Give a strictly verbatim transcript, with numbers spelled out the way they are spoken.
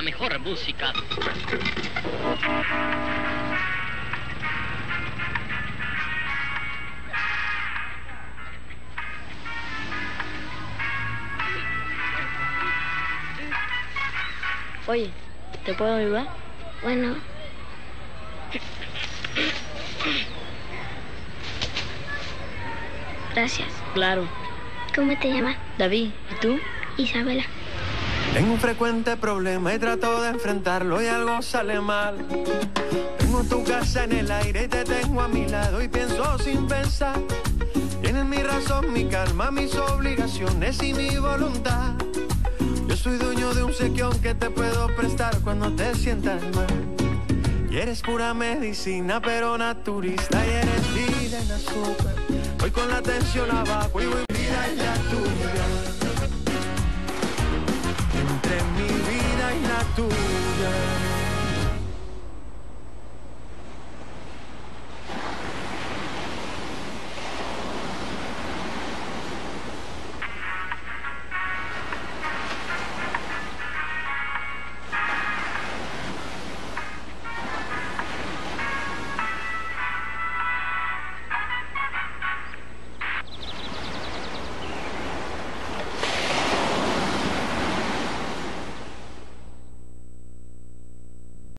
mejor música. Oye, ¿te puedo ayudar? Bueno. Gracias. Claro. ¿Cómo te llamas? David, ¿y tú? Isabela. Tengo un frecuente problema y trato de enfrentarlo y algo sale mal. Tengo tu casa en el aire y te tengo a mi lado y pienso sin pensar. Tienes mi razón, mi calma, mis obligaciones y mi voluntad. Yo soy dueño de un sequión que te puedo prestar cuando te sientas mal. Y eres pura medicina pero naturista y eres vida en azúcar. Voy con la tensión abajo y voy vida en la tuya. Entre mi vida y la tuya.